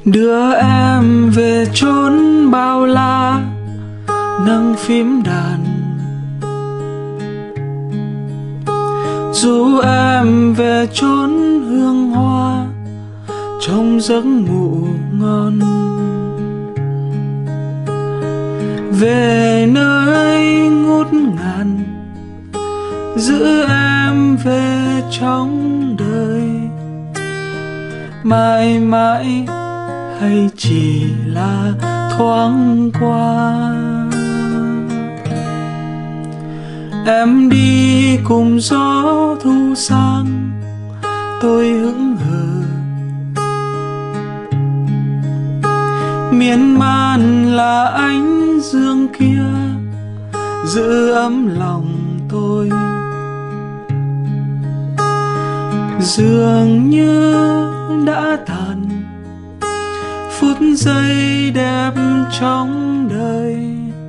Đưa em về chốn bao la, nâng phím đàn. Dù em về chốn hương hoa, trong giấc ngủ ngon. Về nơi ngút ngàn, giữ em về trong đời. Mãi mãi hay chỉ là thoáng qua. Em đi cùng gió thu sang, tôi hững hờ. Miên man là ánh dương kia, giữ ấm lòng tôi. Dường như đã tàn phút giây đẹp trong đời.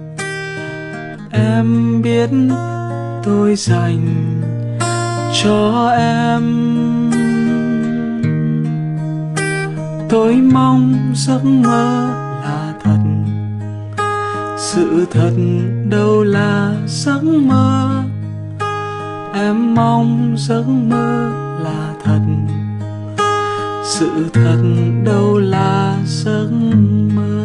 Em biết tôi dành cho em. Tôi mong giấc mơ là thật, sự thật đâu là giấc mơ. Em mong giấc mơ là thật, sự thật đâu là giấc mơ.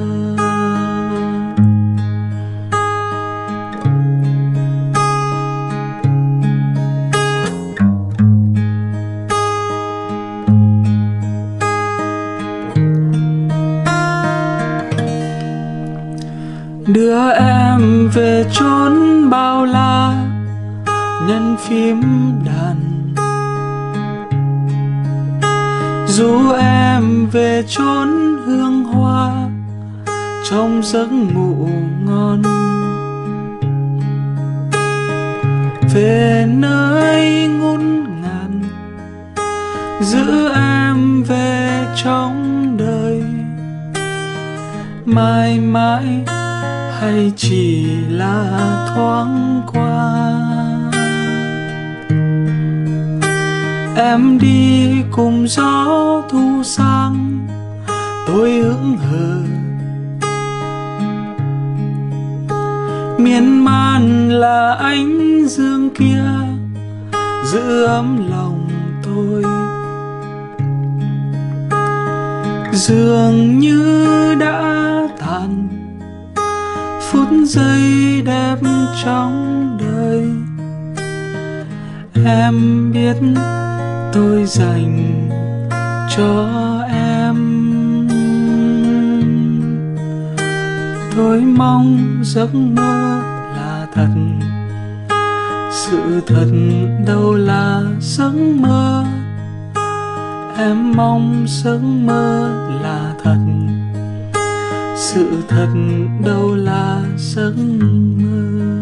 Đưa em về chốn bao la, nhân phím đàn. Dù em về chốn hương hoa, trong giấc ngủ ngon. Về nơi ngút ngàn, giữ em về trong đời. Mãi mãi hay chỉ là thoáng qua. Em đi cùng gió thu sang, tôi hững hờ. Miên man là ánh dương kia, giữ ấm lòng tôi. Dường như đã tàn phút giây đẹp trong đời. Em biết tôi dành cho em. Tôi mong giấc mơ là thật, sự thật đâu là giấc mơ. Em mong giấc mơ là thật, sự thật đâu là giấc mơ.